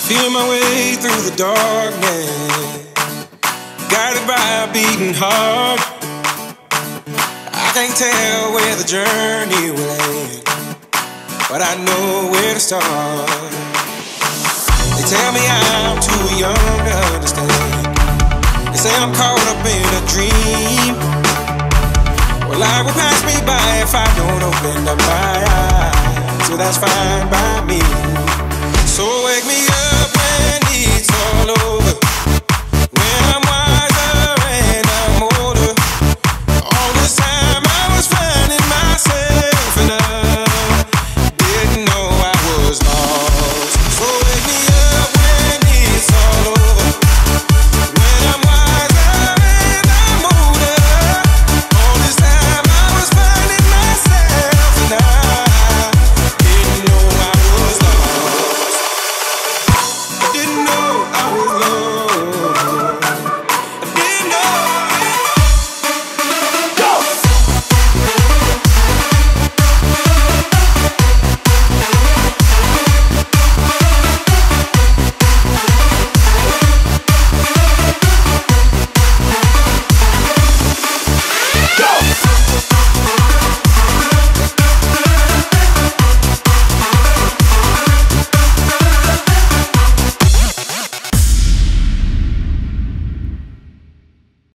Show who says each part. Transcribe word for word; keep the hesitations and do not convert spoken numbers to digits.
Speaker 1: Feel my way through the darkness, guided by a beating heart. I can't tell where the journey will end, but I know where to start. They tell me I'm too young to understand. They say I'm caught up in a dream. Well, life will pass me by if I don't open up my eyes, so that's fine by me. So wake me